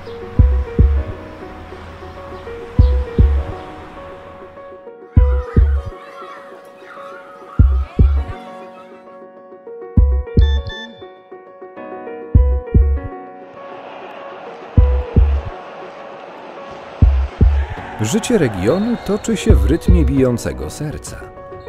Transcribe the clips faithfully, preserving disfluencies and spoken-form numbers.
Życie regionu toczy się w rytmie bijącego serca.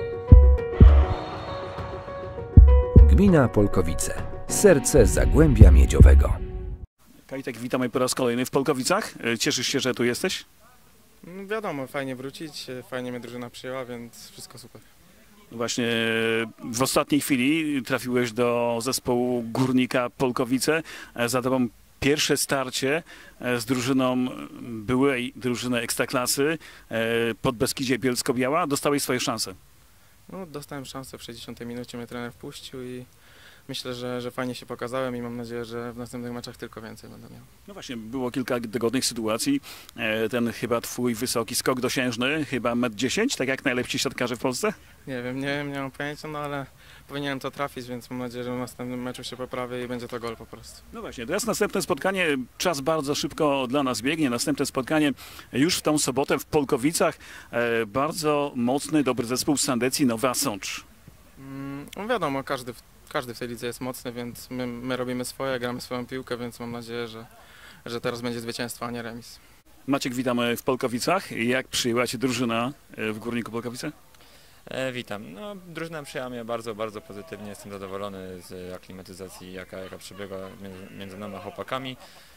Gmina Polkowice. Serce Zagłębia Miedziowego. Kajtek, witamy po raz kolejny w Polkowicach. Cieszysz się, że tu jesteś? No wiadomo, fajnie wrócić, fajnie mnie drużyna przyjęła, więc wszystko super. Właśnie w ostatniej chwili trafiłeś do zespołu Górnika Polkowice. Za tobą pierwsze starcie z drużyną byłej drużyny Ekstraklasy Podbeskidzie Bielsko-Biała. Dostałeś swoje szanse. No, dostałem szansę, w sześćdziesiątej minucie mnie trener wpuścił i myślę, że, że fajnie się pokazałem i mam nadzieję, że w następnych meczach tylko więcej będę miał. No właśnie, było kilka dogodnych sytuacji. Ten chyba twój wysoki skok dosiężny, chyba metr dziesięć, tak jak najlepsi siatkarze w Polsce? Nie wiem, nie wiem, nie mam pojęcia, no ale powinienem to trafić, więc mam nadzieję, że w następnym meczu się poprawię i będzie to gol po prostu. No właśnie, teraz następne spotkanie, czas bardzo szybko dla nas biegnie, następne spotkanie już w tą sobotę w Polkowicach. E, bardzo mocny, dobry zespół z Sandecji, Nowa Sącz. Mm, no wiadomo, każdy w, każdy w tej lidze jest mocny, więc my, my robimy swoje, gramy swoją piłkę, więc mam nadzieję, że, że teraz będzie zwycięstwo, a nie remis. Maciek, witamy w Polkowicach. Jak przyjęła Cię drużyna w Górniku Polkowice? E, witam. No, drużyna przyjęła mnie bardzo, bardzo pozytywnie. Jestem zadowolony z aklimatyzacji, jaka, jaka przebiegła między, między nami a chłopakami.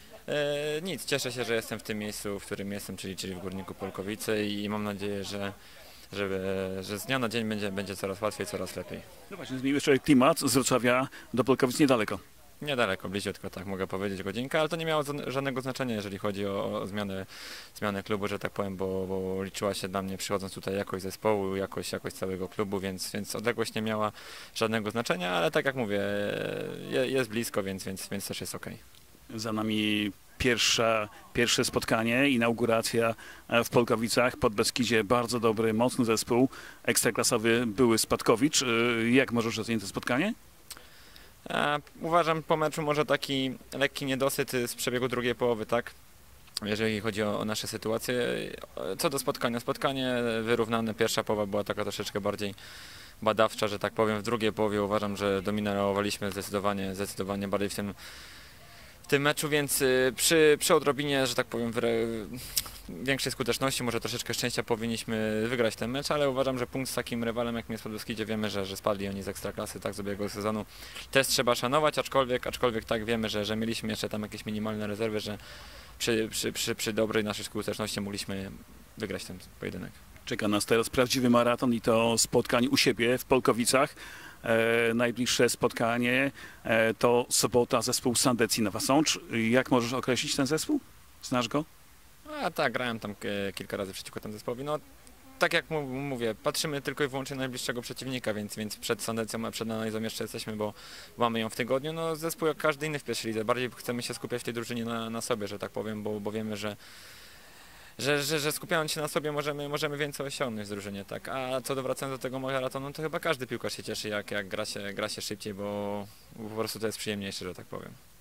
E, nic, cieszę się, że jestem w tym miejscu, w którym jestem, czyli, czyli w Górniku Polkowice i mam nadzieję, że, że, że z dnia na dzień będzie, będzie coraz łatwiej, coraz lepiej. No właśnie, zmienił jeszcze klimat z Wrocławia do Polkowic niedaleko. Niedaleko, bliziutko, tak mogę powiedzieć, godzinka, ale to nie miało żadnego znaczenia, jeżeli chodzi o, o zmianę, zmianę klubu, że tak powiem, bo, bo liczyła się dla mnie, przychodząc tutaj, jakość zespołu, jakość, jakość całego klubu, więc, więc odległość nie miała żadnego znaczenia, ale tak jak mówię, je, jest blisko, więc, więc, więc też jest ok. Za nami pierwsza, pierwsze spotkanie, inauguracja w Polkowicach, Podbeskidzie, bardzo dobry, mocny zespół, ekstraklasowy były Spadkowicz. Jak możesz ocenić to spotkanie? A, uważam po meczu może taki lekki niedosyt z przebiegu drugiej połowy, tak? Jeżeli chodzi o, o nasze sytuacje. Co do spotkania, spotkanie wyrównane, pierwsza połowa była taka troszeczkę bardziej badawcza, że tak powiem. W drugiej połowie uważam, że dominowaliśmy zdecydowanie, zdecydowanie bardziej w tym, w tym meczu, więc przy, przy odrobinie, że tak powiem, większej skuteczności, może troszeczkę szczęścia powinniśmy wygrać ten mecz, ale uważam, że punkt z takim rywalem jak jest Podbeskidzie, wiemy, że, że spadli oni z Ekstraklasy tak z ubiegłego sezonu. Też trzeba szanować, aczkolwiek, aczkolwiek tak wiemy, że, że mieliśmy jeszcze tam jakieś minimalne rezerwy, że przy, przy, przy, przy dobrej naszej skuteczności mogliśmy wygrać ten pojedynek. Czeka nas teraz prawdziwy maraton i to spotkań u siebie w Polkowicach. E, najbliższe spotkanie e, to sobota, zespół Sandecji Nowa Sącz. Jak możesz określić ten zespół? Znasz go? A tak, grałem tam kilka razy przeciwko temu zespołowi. No, tak jak mówię, patrzymy tylko i wyłącznie na najbliższego przeciwnika, więc, więc przed Sandecją, a przed analizą jeszcze jesteśmy, bo mamy ją w tygodniu. No, zespół jak każdy inny w pierwszej lidze. Bardziej chcemy się skupiać w tej drużynie na, na sobie, że tak powiem, bo, bo wiemy, że Że, że, że skupiając się na sobie możemy, możemy więcej osiągnąć w drużynie, tak? A co do wracając do tego maratonu, to chyba każdy piłkarz się cieszy, jak, jak gra, się, gra się szybciej, bo, bo po prostu to jest przyjemniejsze, że tak powiem.